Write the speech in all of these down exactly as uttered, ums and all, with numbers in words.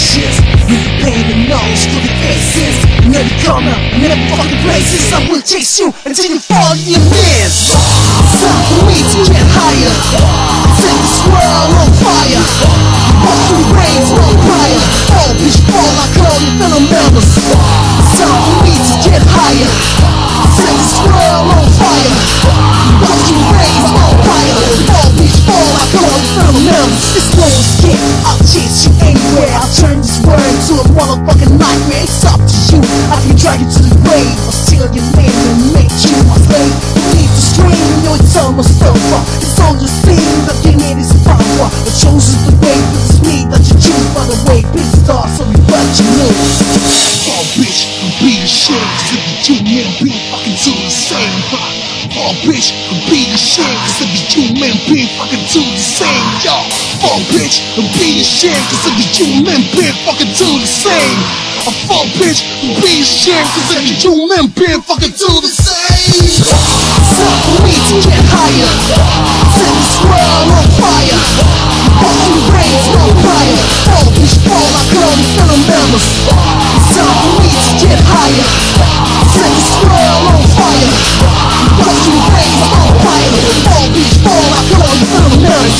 faces. With the pain and nose for the faces. In every corner, in every fucking places, I will chase you until you fall in your knees. It's time for me to get higher. Set this world on fire. Walk through the rains, no prior. Fall, bitch, fall, I call you phenomenal. It's time for me to get higher. Set this world on fire. Walk through the rains, no prior. Fall, bitch, fall, I call you phenomenal. This no escape, I'll chase you anywhere. I'll turn this word into a motherfucking nightmare. It's up to you, I can drag you to the grave. I'll steal your name and make you my slave. You need to scream, you know it's almost over. It's all your thing that you need is power. The chosen the way, but it's me that you choose. By the way, bitch, star, so we what you lose. Oh bitch, I'm being ashamed, cause if you men be fucking do the same, huh? Oh bitch, I'm being ashamed, cause if you men be fucking do the same, yo. Oh bitch, I'm being ashamed, cause if you men be fucking do the same. Oh fuck bitch, I'm being ashamed, cause if you men be fucking do the same. It's time for me to get higher. Set this world on fire. Walk through the rains, no prior. Fall bitch, fall, I call you phenomenal. It's time for me to get higher. Set this world on fire. Walk through the rains, no prior. Fall bitch, fall, I call you phenomenal.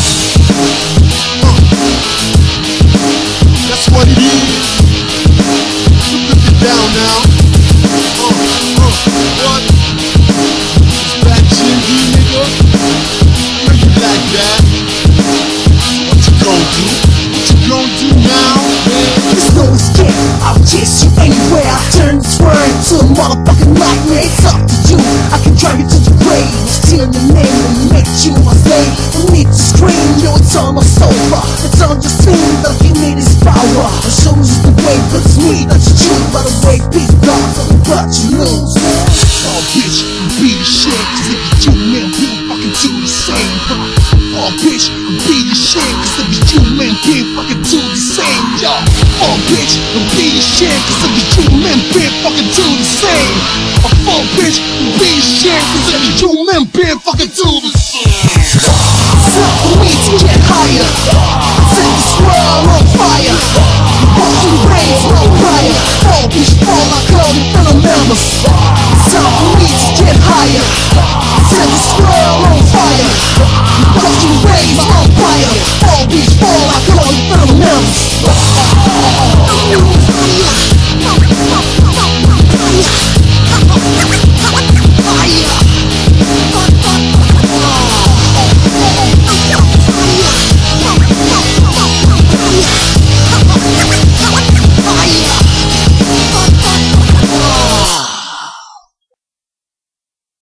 That's what it is. Look it down now. Uh, uh, what? It's that Jimmy nigga. Know you like that. What you gon' do? What you gon' do now, man? There's no escape. I'll chase you anywhere. I'll turn this word to a motherfucking nightmare. It's up to you. I can drive you to the grave. Steal your name and make you my slave. No need to scream, yo, it's almost over. It's all just me that you need is power. The show's the way, but it's me that you choose. By the way, peace, God, so what you lose. Oh bitch, I'm being ashamed, cause if you men be fucking do the same, huh? Oh bitch, I'm being ashamed, cause if you men be fucking do the same, yo. Oh bitch, I'm being ashamed, cause if you men be fucking do the same. Oh fuck bitch, I'm being ashamed, cause if you men be fucking do the same.